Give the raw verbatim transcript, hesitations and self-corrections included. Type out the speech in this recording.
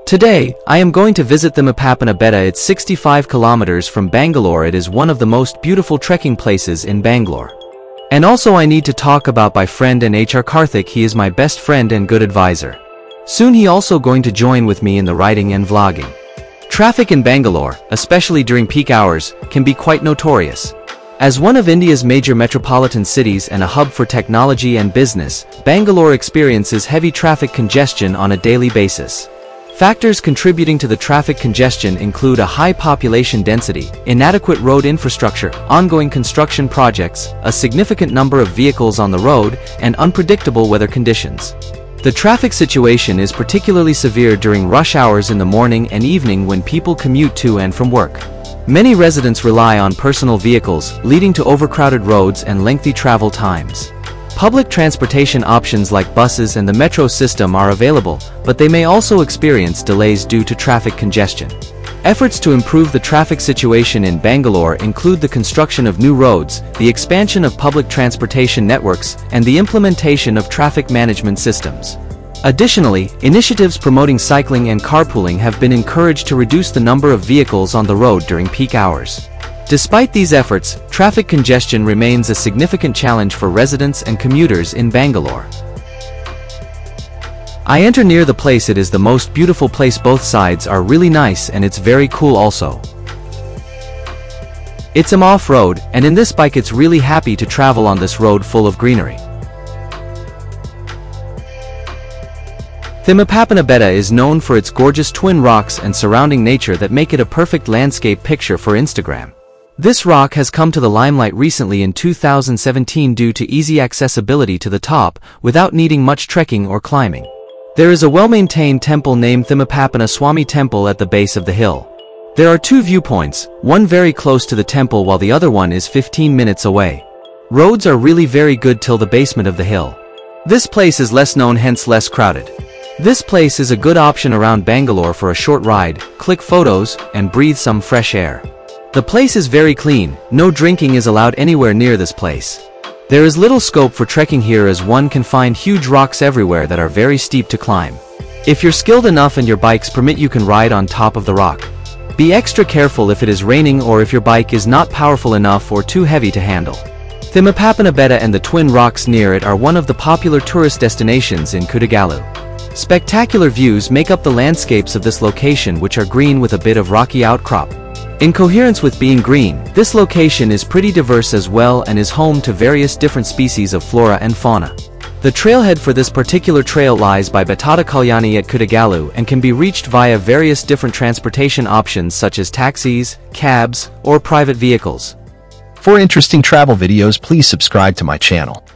Today, I am going to visit Thimmappana betta. It's sixty-five kilometers from Bangalore. It is one of the most beautiful trekking places in Bangalore. And also I need to talk about my friend and H R Karthik. He is my best friend and good advisor. Soon he also going to join with me in the writing and vlogging. Traffic in Bangalore, especially during peak hours, can be quite notorious. As one of India's major metropolitan cities and a hub for technology and business, Bangalore experiences heavy traffic congestion on a daily basis. Factors contributing to the traffic congestion include a high population density, inadequate road infrastructure, ongoing construction projects, a significant number of vehicles on the road, and unpredictable weather conditions. The traffic situation is particularly severe during rush hours in the morning and evening when people commute to and from work. Many residents rely on personal vehicles, leading to overcrowded roads and lengthy travel times. Public transportation options like buses and the metro system are available, but they may also experience delays due to traffic congestion. Efforts to improve the traffic situation in Bangalore include the construction of new roads, the expansion of public transportation networks, and the implementation of traffic management systems. Additionally, initiatives promoting cycling and carpooling have been encouraged to reduce the number of vehicles on the road during peak hours. Despite these efforts, traffic congestion remains a significant challenge for residents and commuters in Bangalore. I enter near the place. It is the most beautiful place. Both sides are really nice and it's very cool also. It's an off-road, and in this bike it's really happy to travel on this road full of greenery. Thimmappana betta is known for its gorgeous twin rocks and surrounding nature that make it a perfect landscape picture for Instagram. This rock has come to the limelight recently in two thousand seventeen due to easy accessibility to the top without needing much trekking or climbing. There is a well-maintained temple named Thimmappana Swami Temple at the base of the hill. There are two viewpoints, one very close to the temple while the other one is fifteen minutes away. Roads are really very good till the basement of the hill. This place is less known, hence less crowded. This place is a good option around Bangalore for a short ride, click photos, and breathe some fresh air. The place is very clean, no drinking is allowed anywhere near this place. There is little scope for trekking here as one can find huge rocks everywhere that are very steep to climb. If you're skilled enough and your bikes permit, you can ride on top of the rock. Be extra careful if it is raining or if your bike is not powerful enough or too heavy to handle. Thimmappana betta and the twin rocks near it are one of the popular tourist destinations in Kudagalu. Spectacular views make up the landscapes of this location, which are green with a bit of rocky outcrop. In coherence with being green, this location is pretty diverse as well and is home to various different species of flora and fauna. The trailhead for this particular trail lies by Betta Kalyani at Kudagalu and can be reached via various different transportation options such as taxis, cabs, or private vehicles. For interesting travel videos, please subscribe to my channel.